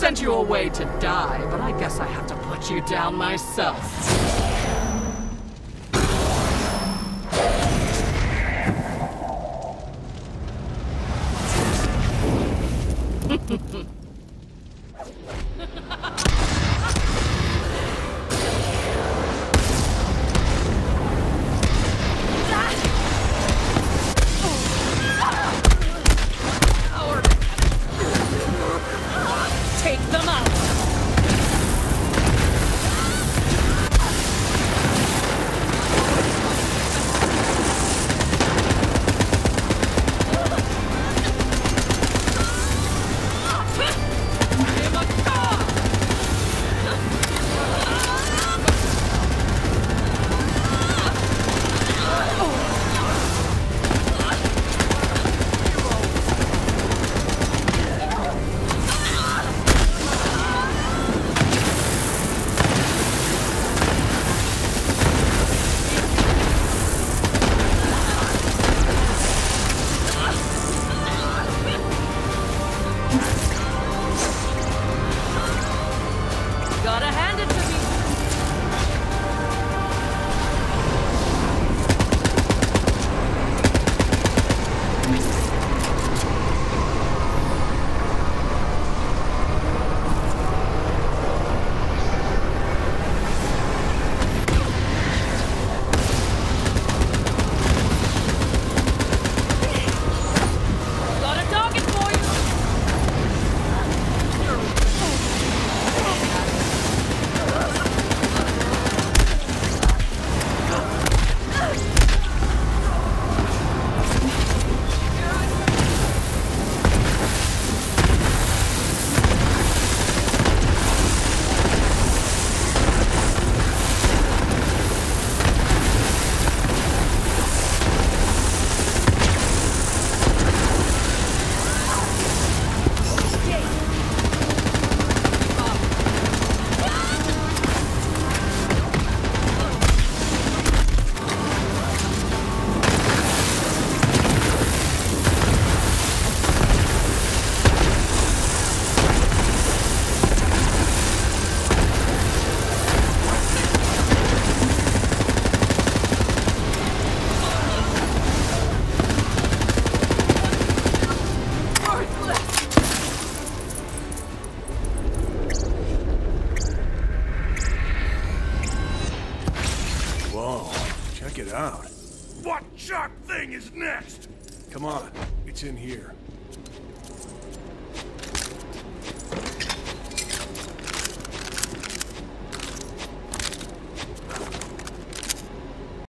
sent you away to die, but I guess I have to put you down myself. Take them out! Gotta hand it to me. Got a target for you. Whoa, check it out. What sharp thing is next? Come on, it's in here.